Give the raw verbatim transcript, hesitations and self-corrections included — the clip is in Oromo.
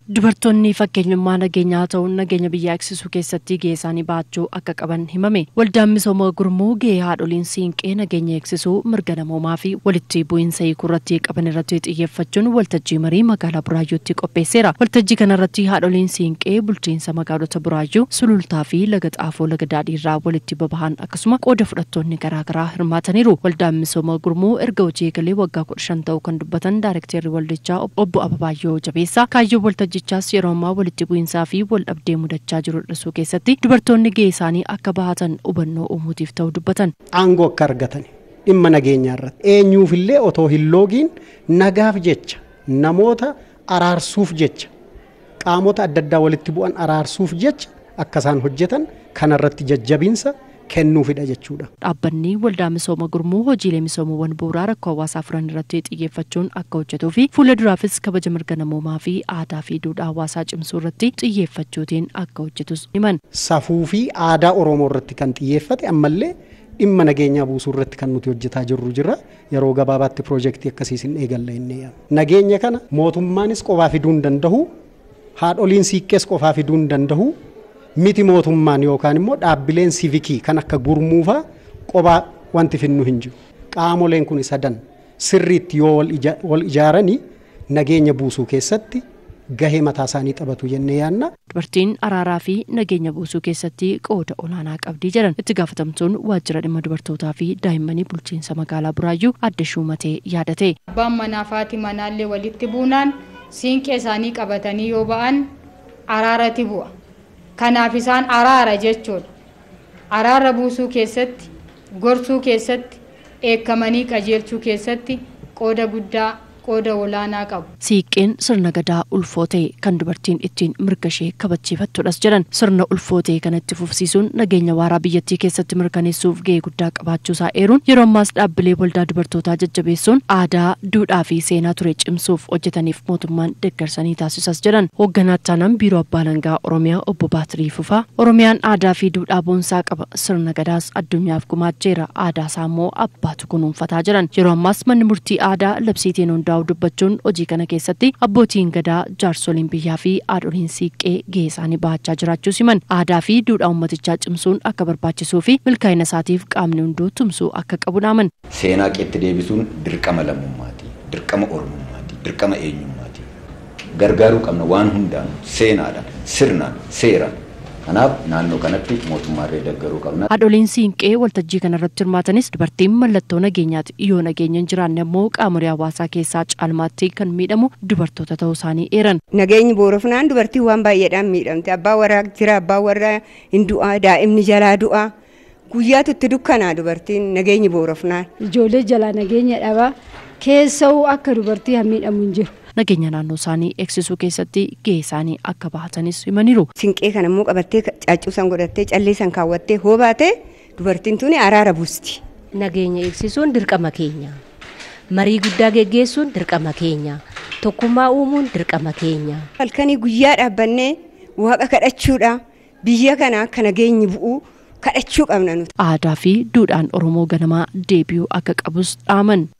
Dubartoonni fakkeenyummaa nageenyaa ta'uun nageenya biyyaa eegsisuu keessatti gahee isaanii baachuu akka qaban himame. Waldaan misooma gurmuu gahee haadholiin siinqee nageenya eegsisuu mirga namoomaa fi walitti bu'iinsa hiikuu irratti qaban irratti xiyyeeffachuun waltajjii marii magaalaa Buraayyuutti qopheesseera. Waltajjii kana irratti haadholiin siinqee bulchiinsa magaalota Buraayyuu, Sulultaa fi Laga Xaafoo Laga Daadhii irraa walitti babahan akkasuma qooda fudhattoonni garaagaraa hirmaataniiru. Waldaan misooma gurmuu erga hojii eegalee waggaa kudha shan ta'uu kan dubbatan Daayirekteerri waldichaa obbo Ababaayyoo Jabeessaa kaayyoo waltajjii Jichaas yeroo ammaa walitti bu'iinsaa fi wal dhabdee mudachaa jiru dhiisuu keessatti dubartoonni gahee isaanii akka bahatan hubannoo uumuutiif ta'uu dubbatan. Aangoo akka argatan dhimma nageenyaa irratti eenyuufillee otoo hin loogiin nagaaf jecha namoota araarsuuf jecha qaamota adda addaa walitti bu'an araarsuuf jecha akka isaan hojjetan kanarratti jajjabiinsa kennuufidha jechuudha. Dhaabbanni waldaa misooma gurmuu hojiilee misoomawwan bu'uuraa rakkoo hawaasaa furan irratti xiyyeeffachuun akka hojjetuu fi fuula duraafis kabaja mirga namoomaa fi aadaa fi duudhaa hawaasaa cimsuu irratti xiyyeeffachuutiin akka hojjetus himan. Safuu fi aadaa Oromoo irratti kan xiyyeeffate ammallee dhimma nageenyaa buusuu irratti kan nuti hojjetaa jirru jira. Yeroo gabaabaatti piroojeektii akkasiis hin eegalle inni yaada. Nageenya kana mootummaanis qofaa fiduu hin danda'u, haadholiin siiqqees qofaa fiduu hin danda'u. Miti mootummaan yookaan immoo dhaabbileen siivikii kan akka gurmuufaa qophaa wanti finnu hin jiru. Qaamoleen kun sadan sirriitti yoo wal ijaaranii nageenya buusuu keessatti gahee mataa isaanii taphatu jennee yaadna. Dubartiin araaraa fi nageenya buusuu keessatti qooda olaanaa qabdi jedhan itti gaafatamtuun waajjira dhimma dubartootaa fi daa'immanii bulchiinsa magaalaa Buraayyuu Adde Shumatee yaadate. Abbaan manaa fi manaallee walitti buunaan siinqee isaanii qabatanii yoo ba'an araarati bu'a. Kanaaf isaan araara jechuudha. Araara buusuu keessatti, gorsuu keessatti, eekamanii qajeelchuu keessatti qooda guddaa qooda olaanaa qabu. Siiqqeen sirna gadaa ulfoo ta'e kan dubartiin ittiin mirga ishee kabachiifattudhas jedhan. Sirna ulfoo ta'e kanatti fufsiisuun nageenya waaraa biyyattii keessatti mirkaneessuuf gahee guddaa qabaachuusaa eeruun yeroo ammaas dhaabbilee waldaa dubartootaa jajjabeessuun aadaa, duudhaa fi seenaa ture cimsuuf hojjetaniif mootummaan deeggarsanii taasisas jedhan. Hoogganaa taanaan biiroo abbaa alangaa Oromiyaa obbo Baatirii Fufaa Oromiyaan aadaa fi duudhaa boonsaa qaba. Sirna gadaas addunyaaf gumaacheera. Aadaa isaa immoo abbaatu kunuunfataa jedhan. Yeroo ammaas manni murtii aadaa labsiitiin hundaa dubbachuun hojii kana keessatti abbootiin gadaa, jaarsoliin biyyaa fi haadholiin siiqqee gahee isaanii bahachaa jiraachuu himan. Aadaa fi duudhaa uummatichaa cimsuun akka barbaachisuu fi milkaa'ina isaatiif qaamni hunduu tumsuu akka qabu dhaaman. Seenaa qeetti deebisuun dirqama lammummaati, dirqama oromummaati, dirqama eenyummaati. Gargaaruu qabna waan hundaan seenaadhaan, sirnaan, seeraan. Kanaaf naannoo kanatti mootummaarree deeggaruu qabna. Haadholiin siinqee waltajjii kana irratti hirmaatanis dubartiin mallattoo nageenyaati. Yoo nageenya hin jiraanne immoo qaamolee hawaasaa keessaa caalmaatti kan miidhamu dubartoota ta'uu isaanii eeran. Nageenyi boorofnaan dubartii waan baay'eedhaan miidhamte. Abbaa warraa jira, abbaa warraa hin du'aa, daa'imni jalaa du'aa. Guyyaatu itti dukkanaa dubartiin nageenyi boorofnaan. Ijoollee jalaa nageenya dhabaa keessa'uu akka dubartii hin miidhamu hin jiru. Nageenya naannoo isaanii eegsisuu keessatti gahee isaanii akka bahatanis himaniiru. Siinqee kana immoo qabattee caaccuusan godhattee calleessan kaawwattee hoo baate dubartiin tuni araara buusti. Nageenya eegsisuun dirqama keenya. Marii guddaa geggeessuun dirqama keenya. Tokkummaa uumuun dirqama keenya. Halkanii guyyaa dhaabbannee waaqa kadhachuudha. Biyya kana akka nageenyi bu'u kadhachuu qabna nuti. Aadaa fi duudhaan Oromoo ganamaa deebi'uu akka qabus dhaaman.